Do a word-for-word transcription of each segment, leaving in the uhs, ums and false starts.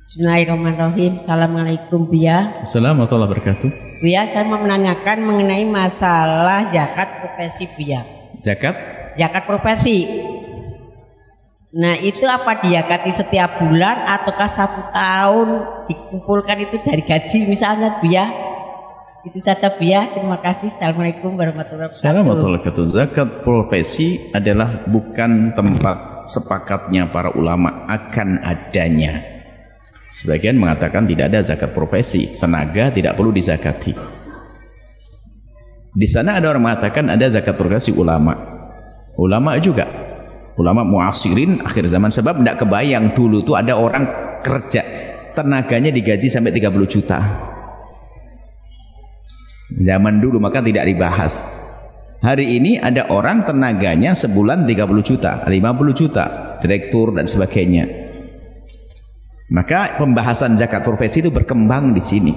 Bismillahirrahmanirrahim. Assalamualaikum Buya. Assalamualaikum warahmatullahi wabarakatuh. Buya, saya mau menanyakan mengenai masalah zakat profesi Buya. Zakat? Zakat profesi. Nah, itu apa diyakati setiap bulan ataukah satu tahun dikumpulkan itu dari gaji misalnya Buya? Itu saja Buya. Terima kasih. Assalamualaikum warahmatullahi wabarakatuh. Assalamualaikum warahmatullahi wabarakatuh. Zakat profesi adalah bukan tempat sepakatnya para ulama akan adanya. Sebagian mengatakan tidak ada zakat profesi, tenaga tidak perlu dizakati. Di sana ada orang mengatakan ada zakat profesi ulama. Ulama juga, ulama muasirin akhir zaman, sebab tidak kebayang dulu tuh ada orang kerja tenaganya digaji sampai tiga puluh juta. Zaman dulu maka tidak dibahas. Hari ini ada orang tenaganya sebulan tiga puluh juta, lima puluh juta, direktur dan sebagainya. Maka pembahasan zakat profesi itu berkembang di sini.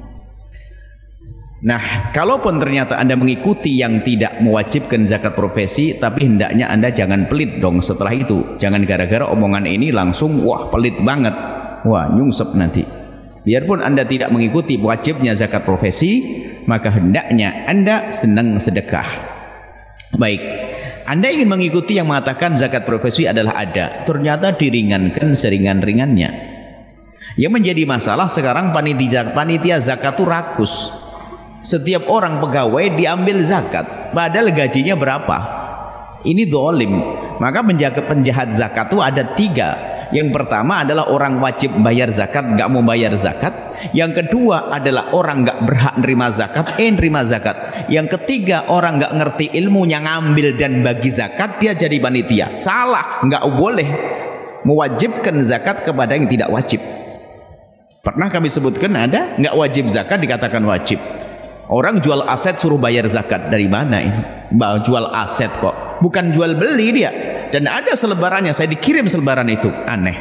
Nah, kalaupun ternyata Anda mengikuti yang tidak mewajibkan zakat profesi, tapi hendaknya Anda jangan pelit dong setelah itu. Jangan gara-gara omongan ini langsung wah pelit banget, wah nyungsep nanti. Biarpun Anda tidak mengikuti wajibnya zakat profesi, maka hendaknya Anda senang sedekah. Baik, Anda ingin mengikuti yang mengatakan zakat profesi adalah ada, ternyata diringankan seringan-ringannya. Yang menjadi masalah sekarang panitia, panitia zakat itu rakus. Setiap orang pegawai diambil zakat, padahal gajinya berapa? Ini dolim. Maka menjaga penjahat zakat itu ada tiga. Yang pertama adalah orang wajib bayar zakat, nggak mau bayar zakat. Yang kedua adalah orang nggak berhak nerima zakat, eh nerima zakat. Yang ketiga orang nggak ngerti ilmunya, ngambil dan bagi zakat, dia jadi panitia. Salah, nggak boleh mewajibkan zakat kepada yang tidak wajib. Pernah kami sebutkan ada nggak wajib zakat dikatakan wajib. Orang jual aset suruh bayar zakat, dari mana ini? Bah, jual aset kok, bukan jual beli dia. Dan ada selebarannya, saya dikirim selebaran itu, aneh.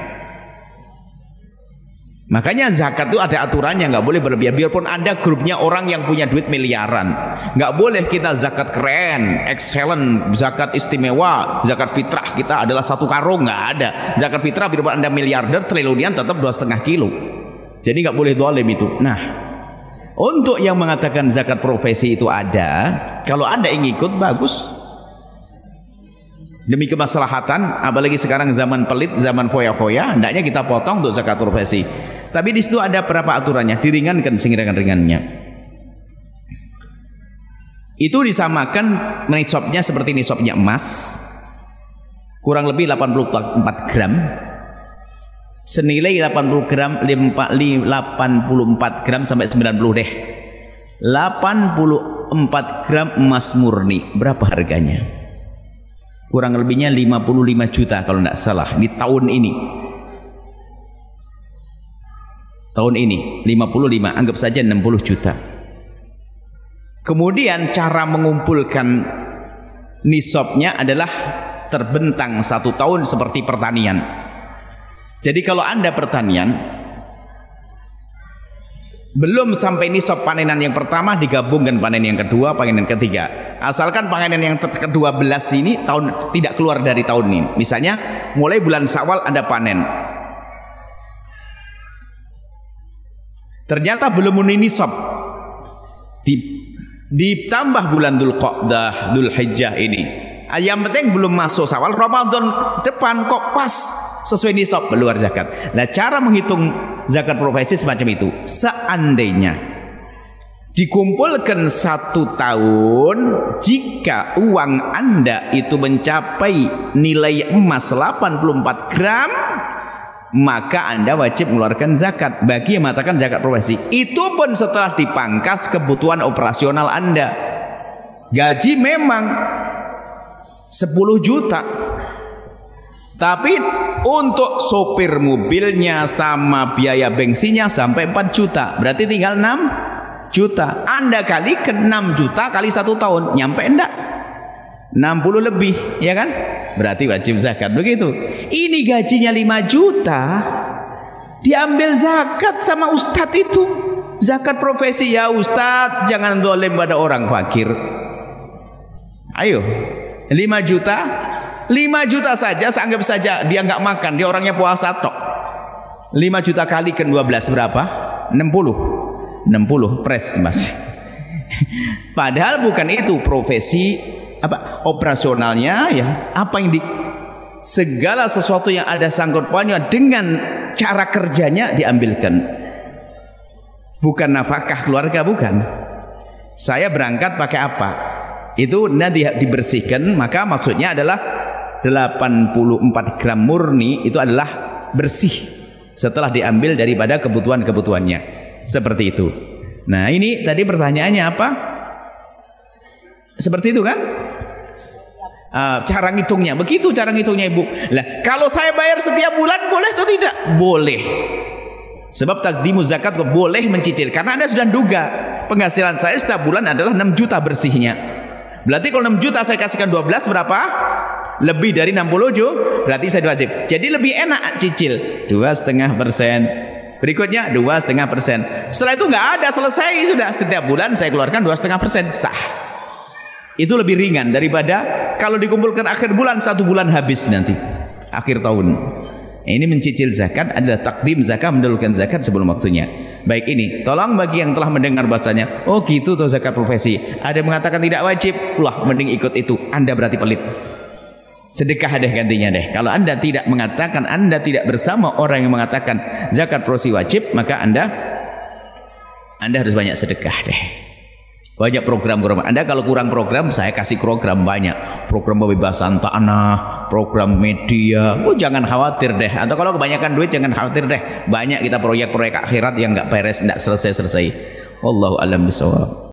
Makanya zakat itu ada aturannya, nggak boleh berlebihan. Biarpun Anda grupnya orang yang punya duit miliaran, nggak boleh kita zakat keren, excellent, zakat istimewa, zakat fitrah kita adalah satu karung, nggak ada. Zakat fitrah biarpun Anda miliarder, triliunan tetap dua setengah kilo. Jadi nggak boleh dolim itu. Nah, untuk yang mengatakan zakat profesi itu ada, kalau Anda ingin ikut bagus. Demi kemaslahatan, apalagi sekarang zaman pelit, zaman foya-foya, hendaknya kita potong untuk zakat profesi. Tapi di situ ada berapa aturannya, diringankan seringan-ringannya. Itu disamakan nisabnya seperti nisabnya emas, kurang lebih delapan puluh empat gram. Senilai delapan puluh gram, delapan puluh empat gram sampai sembilan puluh deh. delapan puluh empat gram emas murni, berapa harganya? Kurang lebihnya lima puluh lima juta kalau tidak salah di tahun ini. Tahun ini lima puluh lima, anggap saja enam puluh juta. Kemudian cara mengumpulkan nisabnya adalah terbentang satu tahun seperti pertanian. Jadi kalau Anda pertanian belum sampai nisab panenan yang pertama, digabungkan panen yang kedua, panen yang ketiga. Asalkan panen yang kedua belas ini tahun tidak keluar dari tahun ini. Misalnya mulai bulan Syawal Anda panen, ternyata belum memenuhi nisab, ditambah bulan Dzulqa'dah, Dzulhijjah ini. Yang penting belum masuk Syawal, Ramadan depan kok pas sesuai nisab, keluar zakat. Nah, cara menghitung zakat profesi semacam itu. Seandainya dikumpulkan satu tahun, jika uang Anda itu mencapai nilai emas delapan puluh empat gram, maka Anda wajib mengeluarkan zakat. Bagi yang mengatakan zakat profesi, itu pun setelah dipangkas kebutuhan operasional Anda. Gaji memang sepuluh juta, tapi untuk sopir mobilnya sama biaya bensinnya sampai empat juta, berarti tinggal enam juta. Anda kali ke enam juta kali satu tahun, nyampe enggak? enam puluh lebih, ya kan? Berarti wajib zakat, begitu. Ini gajinya lima juta, diambil zakat sama ustadz itu. Zakat profesi, ya ustadz, jangan dolim pada orang fakir. Ayo, lima juta, lima juta saja, anggap saja dia nggak makan, dia orangnya puasa tok. lima juta kali ke dua belas berapa? enam puluh. enam puluh pres Mas. Padahal bukan itu profesi apa operasionalnya ya. Apa yang di segala sesuatu yang ada sangkut pautnya dengan cara kerjanya diambilkan. Bukan nafkah keluarga, bukan. Saya berangkat pakai apa? Itu nanti dibersihkan, maka maksudnya adalah delapan puluh empat gram murni itu adalah bersih setelah diambil daripada kebutuhan-kebutuhannya. Seperti itu. Nah, ini tadi pertanyaannya apa? Seperti itu kan? Uh, cara ngitungnya, begitu cara ngitungnya Ibu. Lah, kalau saya bayar setiap bulan boleh atau tidak? Boleh. Sebab takdimu zakat boleh mencicil karena Anda sudah duga penghasilan saya setiap bulan adalah enam juta bersihnya. Berarti kalau enam juta saya kasihkan dua belas berapa? Lebih dari enam puluh juga, berarti saya wajib. Jadi lebih enak cicil dua koma lima persen. Berikutnya dua koma lima persen. Setelah itu nggak ada, selesai sudah. Setiap bulan saya keluarkan dua koma lima persen, sah. Itu lebih ringan daripada kalau dikumpulkan akhir bulan, satu bulan habis nanti akhir tahun. Ini mencicil zakat adalah takdim zakat, mendahulukan zakat sebelum waktunya. Baik, ini tolong bagi yang telah mendengar bahasanya, oh gitu tuh zakat profesi. Ada yang mengatakan tidak wajib, lah mending ikut itu. Anda berarti pelit. Sedekah deh gantinya deh. Kalau Anda tidak mengatakan, Anda tidak bersama orang yang mengatakan zakat profesi wajib, maka Anda Anda harus banyak sedekah deh. Banyak program-program. Anda kalau kurang program, saya kasih program banyak. Program pembebasan tanah, program media. Oh, jangan khawatir deh. Atau kalau kebanyakan duit jangan khawatir deh. Banyak kita proyek-proyek akhirat yang nggak beres, nggak selesai-selesai. Wallahu a'lam bishawab.